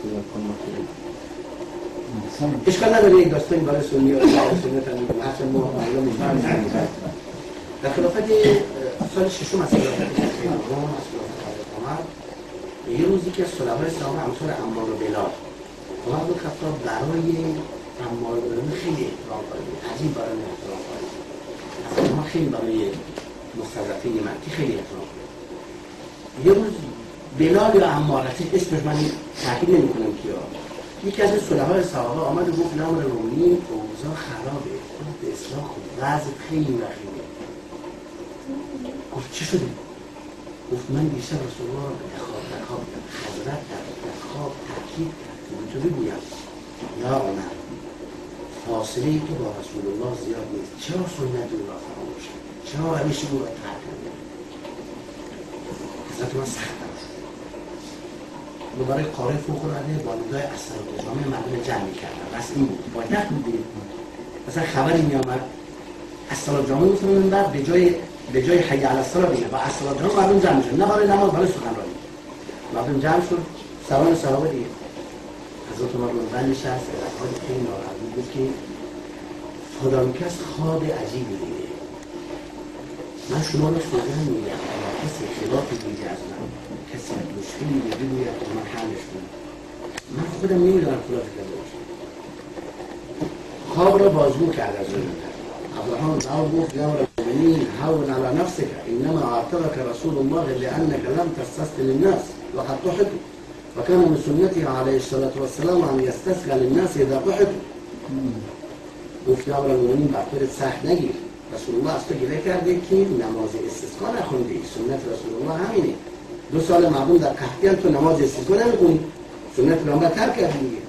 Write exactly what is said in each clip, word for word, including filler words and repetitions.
اشکال نداره یک داستانی برای سنی و سنت هم میگم اصلا ما معلوم می‌فهمیم. در خلافت سال ششم از خلافت امام از خلافت حضرت عمر یه روزی که صلوای صحابه امثال عمار و بلال عمر بن خطاب برای عمار و بلال خیلی احترام قائل، عجیب برای احترام قائل. اصلا ما خیلی برای مستضعفین مکی خیلی احترام قائل. یه روز بلال یا عمار اسمش من تاکید نمی‌کنم کیا یکی از صلحای صحابه آمد و گفت نام رومی اوضاع خرابه، به اصلاح خود وضع خیلی وخیمه. گفت چی شده؟ گفت من دیشب رسول الله به خواب در خواب حضرت در خواب تاکید کرد که تو بگویم یا عمر فاصله تو با رسول الله زیاد نیست، چرا سنت او را فراموش کردی؟ چرا همیشه او را ترک کردی؟ حضرت من سخت و برای قاره فوق العاده با ندای اصل و جامعه مردم جمع می‌کردن. بس این بود باید بودید مثلا خبری میامد اصل و جامعه مثلا بعد به جای به جای حی علی الصلاه دیگه با اصل و جامعه مردم جمع شدن، نه برای نماز برای سخنرانی مردم جمع شد. سوان صحابه دیگه حضرت عمر رو بند نشست حال خیلی ناراحت بود که فلان کس خواب عجیبی دیده، من شما رو سوگند میگم کسی خلاف دیگه از من کسی مشکلی دیگه بگوید که من حلش کنم، من خودم نمیدونم خلاف کرده باشم. خواب را بازگو کرد از اون ابراهیم دعا گفت یا ربنین هون علی نفسك انما عاتبك رسول الله لانك لم تستسقي للناس وقد ضحكوا وكان من سنته عليه الصلاه والسلام ان يستسقي للناس اذا ضحكوا. گفت یا ربنین بطور سخت نگیر، رسول الله از تو گله کرده که نماز استسقا نخوندی، سنت رسول الله همینه. دو سال مردم در قحطیان تو نماز استسقا نمیخونی، سنت پیامبر ترک کردی دیگه.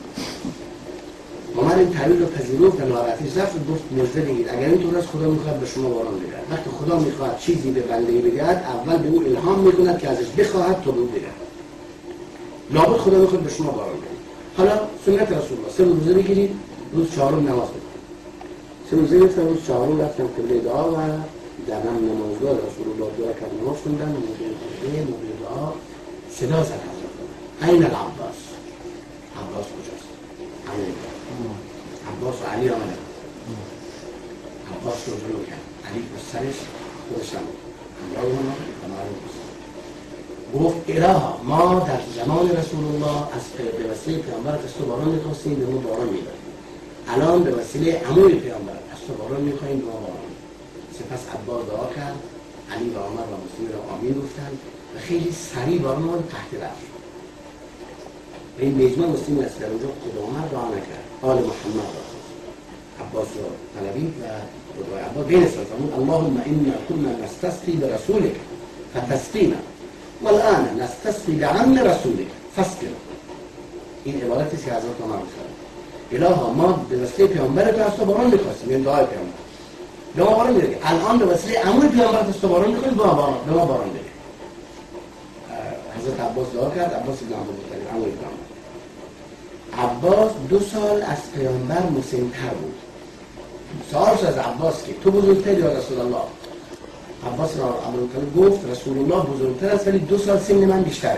عمر این تعبیر رو پذیرفت و ناراحتیش رفت و گفت مژده بگیر اگر اینطور است خدا میخواد به شما باران بگیرد. وقتی خدا میخواد چیزی به بنده بگیرد اول به او الهام میکند که ازش بخواهد تا به او بگیرد. لابد خدا میخواد به شما باران بگیرد. حالا سنت رسول الله سه روزه بگیرید، روز چهارم نماز بخونید. سه روزه گرفتم، روز چهارم رفتم قبله دعا و در هم نمازگاه رسول الله دعا کرد، نماز خوندم، موقع موقع دعا صدا زد حضرت عین العباس. عباس کجاست؟ علی عباس و علی آمده عباس رو جلو کرد، علی به سرش خودش هم همراه اونا کنار گفت الها ما در زمان رسول الله از به وسیله پیامبر از تو باران می‌خواستیم به ما باران می‌داد، الان به وسیله عموی پیامبر از تو باران می‌خوایم به ما باران. سپس عباس دعا کرد، علی و عمر و مسلم را آمین گفتند و خیلی سریع باران ما تحت رفت. به این مجمع مسلم است در اونجا خود عمر دعا نکرد، آل محمد را عباس را طلبید و دعای عباس بین سلطمون اللهم انا كنا نستسقي برسولك فتسقينا والان نستسقي بعم رسولك فاسقنا. این عبارتی که حضرت عمر گفتند الها ما به وسیله پیامبر تو از تو باران می‌خواستیم، این دعای پیامبر به ما باران می‌ده، الان به وسیله عموی پیامبر از تو باران می‌خوایم به ما باران به ما باران بده. حضرت عباس دعا کرد، عباس بن عبدالمطلب عموی پیامبر. عباس دو سال از پیامبر مسن‌تر بود. سوال شد از عباس که تو بزرگتری یا رسول الله؟ عباس را عبدالمطلب گفت رسول الله بزرگتر است ولی دو سال سن من بیشتره.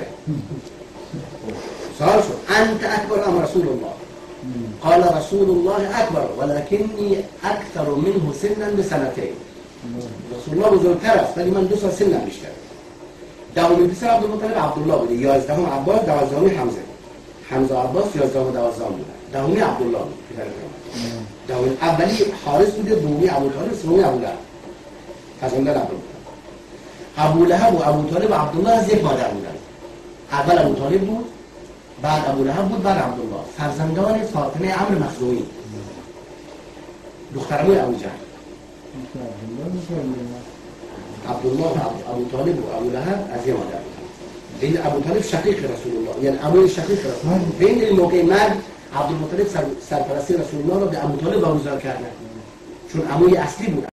سوال شد انت اکبر ام رسول الله؟ قال رسول الله اکبر ولکنی اکثر منه سنا بسنتين. رسول الله بزرگتر است ولی من دو سال سنم بیشتره. دومین پسر عبدالمطلب عبدالله بوده، یازدهم عباس، دوازدهم حمزه. حمزه و عباس یازدهم و دوازدهم بودن. دهمی عبدالله بود پدر پیامبر. دهمی اولی حارث بوده، دومی ابوطالب، سومی ابولهب. فرزندان عبدالله. ابولهب و ابوطالب و عبدالله از یک مادر بودن. اول ابوطالب بود، بعد ابولهب بود، بعد عبدالله. فرزندان فاطمه عمرو مخزومی. دخترموی ابوجهل. عبدالله و ابوطالب و ابولهب از یک مادر بودن. این ابوطالب شقیق رسول الله، یعنی عموی شقیق رسول الله. بین این موقع مرگ عبدالمطلب سر سرپرستی رسول الله را به ابوطالب واگذار کردند چون عموی اصلی بود.